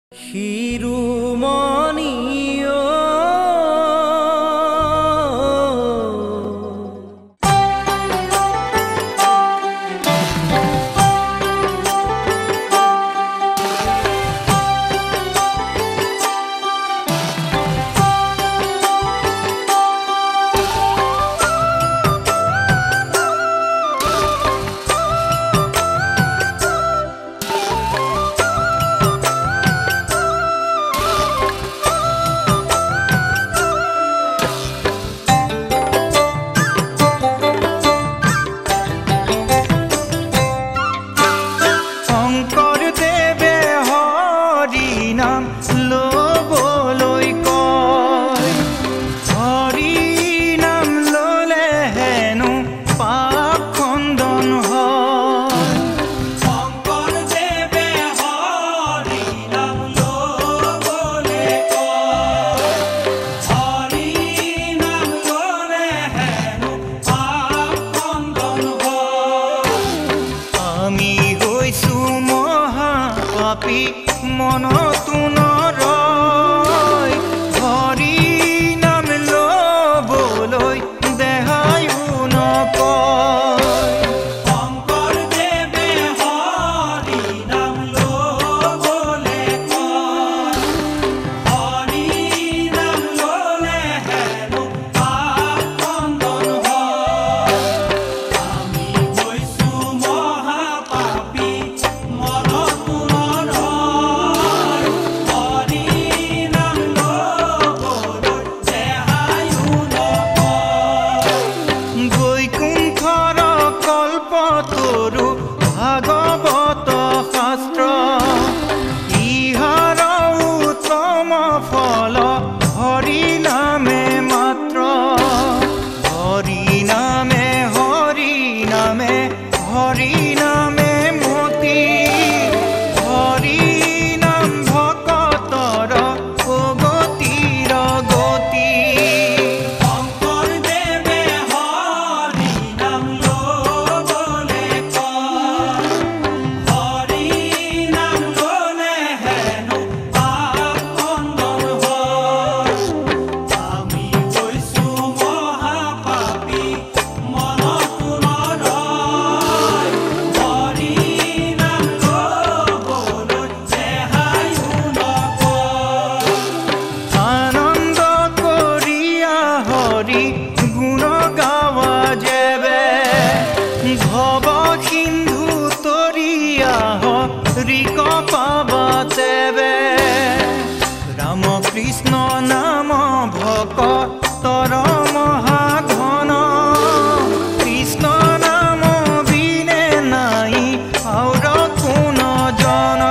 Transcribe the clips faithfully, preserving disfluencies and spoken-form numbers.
শিৰোমণিও মনতো নৰয় হৰি নাম ল'বলৈ দেহায়ো নকয়। শংকৰদেৱে হৰি নাম ল'বলৈ কয়, হৰি নাম ল'লে হেনো পাপ খণ্ডন হয়। আমি হৈছো মহাপাপী মনতো ভাগৱত শাস্ত্ৰ ইহাৰ উত্তম ফল হৰি নামে মাত্ৰ। হৰি নামে হৰি নামে হৰি নামে মতি হৰি নাম ভকতৰ গতিৰ গতি। শংকৰদেৱে হৰি নাম ল'বলৈ গুণ গাৱা যেবে ভৱ সিন্ধু তৰিয়া ৰিক পাবা তেবে। ৰাম কৃষ্ণ নাম ভকতৰ মহাধন কৃষ্ণ নাম বিনে নাই আউৰ কোন জন।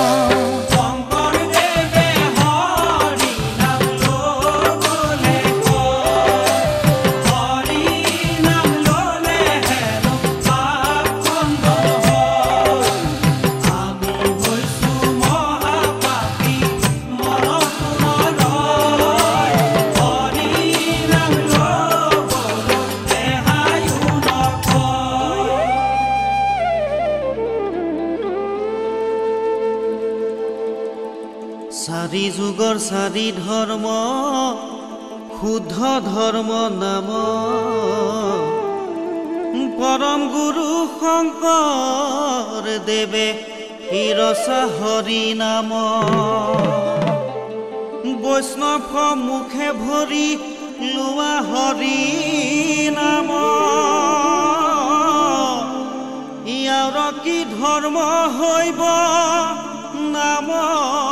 চাৰি যুগৰ চাৰি ধৰ্ম শুদ্ধ ধৰ্ম নাম পৰম গুৰু শংকৰ দেৱে শিৰচা হৰি নাম। বৈষ্ণৱ মুখে ভৰি লোৱা হৰি নাম। ইয়াৰ কি ধৰ্ম হৈব নাম